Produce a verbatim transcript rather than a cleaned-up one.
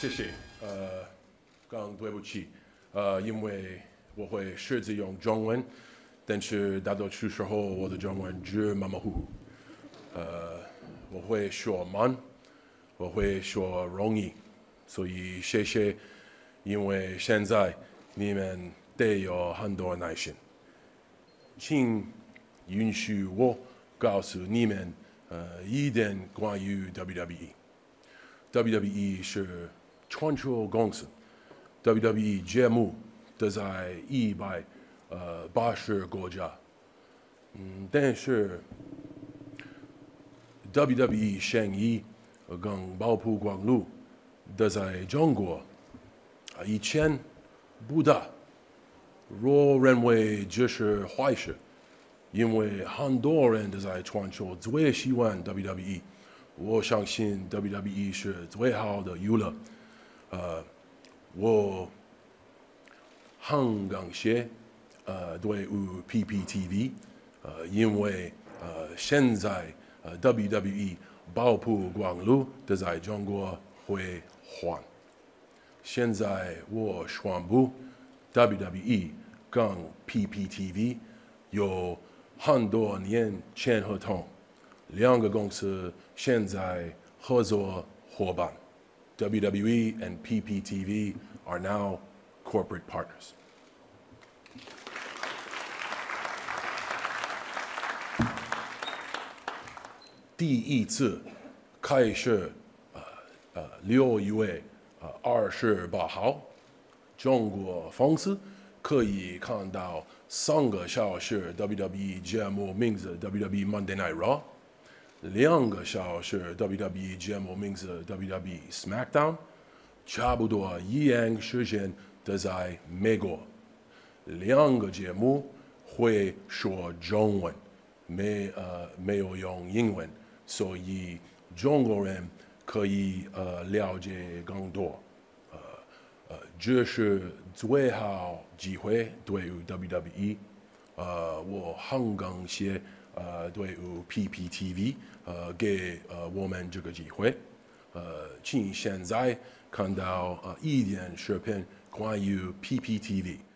谢谢。呃，刚对不起，呃，因为我会试着用中文，但是大多数时候我的中文只马马虎虎。呃，我会说慢，我会说容易，所以谢谢，因为现在你们得有很多耐心，请允许我告诉你们，呃，一点关于 W W E。W W E 是全球公司 ，W W E 节目都在一百呃八十国家，嗯，但是 W W E 生意跟爆曝光率都在中国啊以前不大，我认为这是坏事，因为很多人都在全球最喜欢 W W E。我相信 W W E 是最好的娱乐，呃，我很感谢呃对于 P P T V，呃，因为呃现在呃 W W E 爆曝光率都在中国会换，现在我宣布 W W E 跟 P P T V 有很多年签合同。两个公司现在合作伙伴 ，W W E and P P T V are now corporate partners。第一次开始，呃呃，六月呃二十八号，中国方式可以看到三个小时 W W E 节目名字 W W E Monday Night Raw。两个小时 W W E 节目名字 W W E SmackDown， 差不多一样时间都在美国。两个节目会说中文，没呃没有用英文，所以中国人可以呃了解更多。呃呃，这是最好机会对于 W W E。呃，我很感谢。呃，对于 P P T V， 呃，给呃我们这个机会，呃，请现在看到呃一点视频关于 P P T V。